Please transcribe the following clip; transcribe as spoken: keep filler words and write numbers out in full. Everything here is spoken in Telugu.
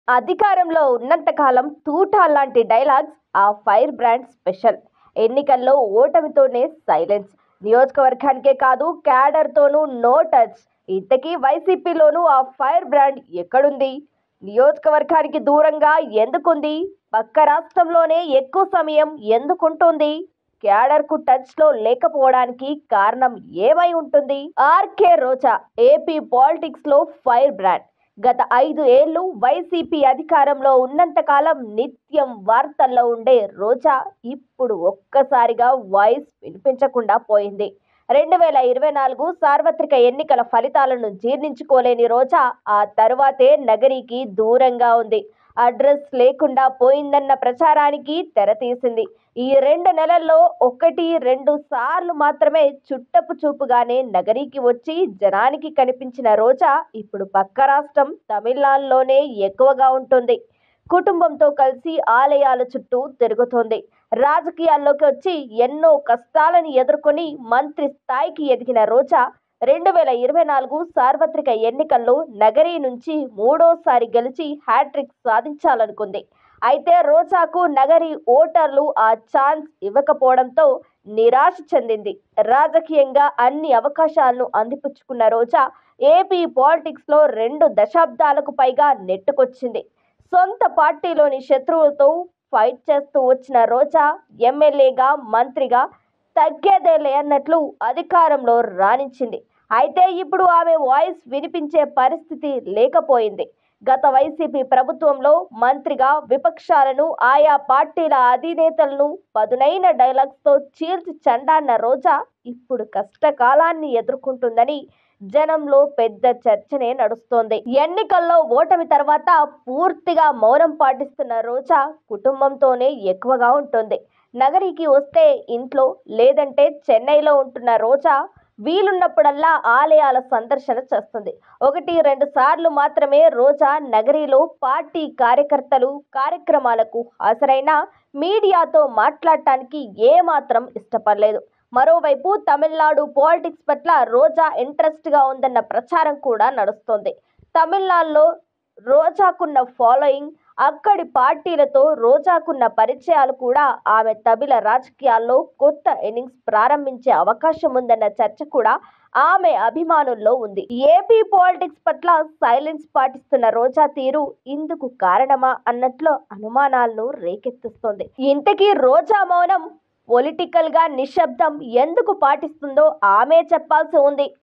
అధికారంలో ఉన్నంత కాలం తూటాల్లాంటి డైలాగ్స్ ఆ ఫైర్ బ్రాండ్ స్పెషల్. ఎన్నికల్లో ఓటమితోనే సైలెన్స్. నియోజకవర్గానికే కాదు క్యాడర్తోనూ నో టచ్. ఇంతకీ వైసీపీలోనూ ఆ ఫైర్ బ్రాండ్ ఎక్కడుంది? నియోజకవర్గానికి దూరంగా ఎందుకుంది? పక్క రాష్ట్రంలోనే ఎక్కువ సమయం ఎందుకుంటుంది? క్యాడర్కు టచ్లో లేకపోవడానికి కారణం ఏమై ఉంటుంది? ఆర్కే రోజా ఏపీ పాలిటిక్స్లో ఫైర్ బ్రాండ్. గత ఐదు ఏళ్లు వైసీపీ అధికారంలో ఉన్నంతకాలం నిత్యం వార్తల్లో ఉండే రోజా ఇప్పుడు ఒక్కసారిగా వాయిస్ వినిపించకుండా పోయింది. రెండు వేల ఇరవై నాలుగు సార్వత్రిక ఎన్నికల ఫలితాలను జీర్ణించుకోలేని రోజా ఆ తరువాతే నగరికి దూరంగా ఉంది. అడ్రస్ లేకుండా పోయిందన్న ప్రచారానికి తెరతీసింది. ఈ రెండు నెలల్లో ఒకటి రెండు సార్లు మాత్రమే చుట్టపు చూపుగానే నగరికి వచ్చి జనానికి కనిపించిన రోజా ఇప్పుడు పక్క రాష్ట్రం తమిళనాడులోనే ఎక్కువగా ఉంటుంది. కుటుంబంతో కలిసి ఆలయాల చుట్టూ తిరుగుతోంది. రాజకీయాల్లోకి వచ్చి ఎన్నో కష్టాలను ఎదుర్కొని మంత్రి స్థాయికి ఎదిగిన రోజా రెండు వేల ఇరవై నాలుగు సార్వత్రిక ఎన్నికల్లో నగరి నుంచి మూడోసారి గెలిచి హ్యాట్రిక్ సాధించాలనుకుంది. అయితే రోజాకు నగరి ఓటర్లు ఆ ఛాన్స్ ఇవ్వకపోవడంతో నిరాశ చెందింది. రాజకీయంగా అన్ని అవకాశాలను అందిపుచ్చుకున్న రోజా ఏపీ పాలిటిక్స్లో రెండు దశాబ్దాలకు పైగా నెట్టుకొచ్చింది. సొంత పార్టీలోని శత్రువులతో ఫైట్ చేస్తూ వచ్చిన రోజా ఎమ్మెల్యేగా మంత్రిగా తగ్గేదేలే అన్నట్లు అధికారంలో రాణించింది. అయితే ఇప్పుడు ఆమె వాయిస్ వినిపించే పరిస్థితి లేకపోయింది. గత వైసీపీ ప్రభుత్వంలో మంత్రిగా విపక్షాలను, ఆయా పార్టీల అధినేతలను పదునైన డైలాగ్స్తో చీల్చి చెండాడిన రోజా ఇప్పుడు కష్టకాలాన్ని ఎదుర్కొంటుందని జనంలో పెద్ద చర్చనే నడుస్తోంది. ఎన్నికల్లో ఓటమి తర్వాత పూర్తిగా మౌనం పాటిస్తున్న రోజా కుటుంబంతోనే ఎక్కువగా ఉంటుంది. నగరికి వస్తే ఇంట్లో, లేదంటే చెన్నైలో ఉంటున్న రోజా వీలున్నప్పుడల్లా ఆలయాల సందర్శన చేస్తుంది. ఒకటి రెండు సార్లు మాత్రమే రోజా నగరిలో పార్టీ కార్యకర్తలు కార్యక్రమాలకు హాజరైనా మీడియాతో మాట్లాడటానికి ఏమాత్రం ఇష్టపడలేదు. మరోవైపు తమిళనాడు పాలిటిక్స్ పట్ల రోజా ఇంట్రెస్ట్గా ఉందన్న ప్రచారం కూడా నడుస్తోంది. తమిళనాడులో రోజాకున్న ఫాలోయింగ్, అక్కడి పార్టీలతో రోజాకున్న పరిచయాలు కూడా ఆమె తమిళ రాజకీయాల్లో కొత్త ఇన్నింగ్స్ ప్రారంభించే అవకాశం ఉందన్న చర్చ కూడా ఆమె అభిమానుల్లో ఉంది. ఏపీ పాలిటిక్స్ పట్ల సైలెన్స్ పాటిస్తున్న రోజా తీరు ఇందుకు కారణమా అన్నట్లు అనుమానాలను రేకెత్తిస్తోంది. ఇంతకీ రోజా మౌనం, పొలిటికల్ గా నిశ్శబ్దం ఎందుకు పాటిస్తుందో ఆమె చెప్పాల్సి ఉంది.